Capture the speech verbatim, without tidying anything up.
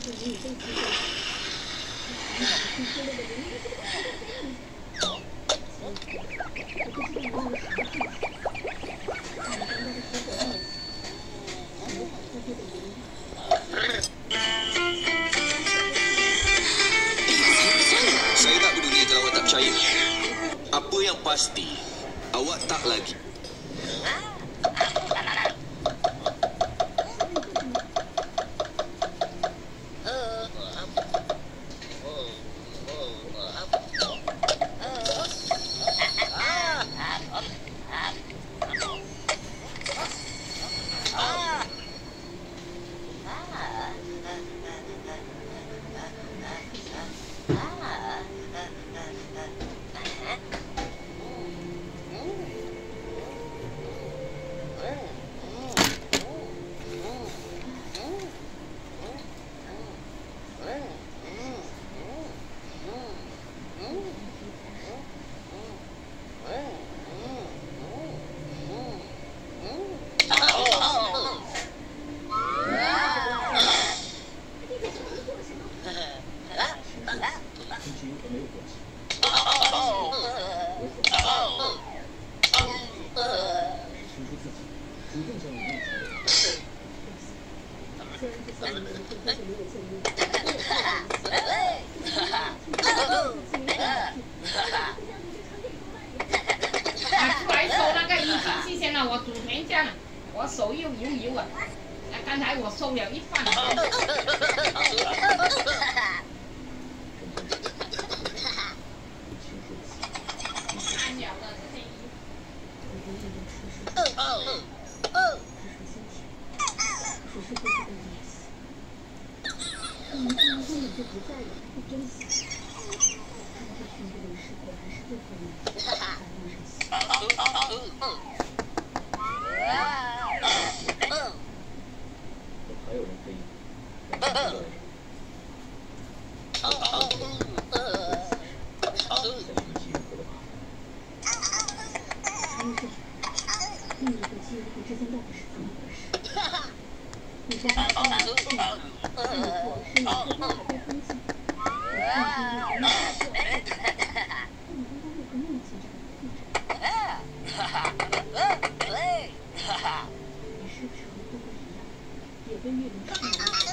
Saya tak peduli kalau awak tak percaya. Apa yang pasti, awak tak lagi. 出来收那个一星期先了，我煮甜酱，我手又油油啊。那刚才我收了一半。看了的这些衣服。哦哦哦。他们今天根本就不在了，不珍惜。他们这群这种事果然是最可怜的。在路上洗。 还有人可以让他知道。再去机缘和的吧。 还有这，秘密和机缘和之间到底是怎么回事？你在哪里？这个错是你做好被封禁，我看见你还没有做，但你刚刚有个梦境这个你是不是和哥哥一样，也被月灵吃了？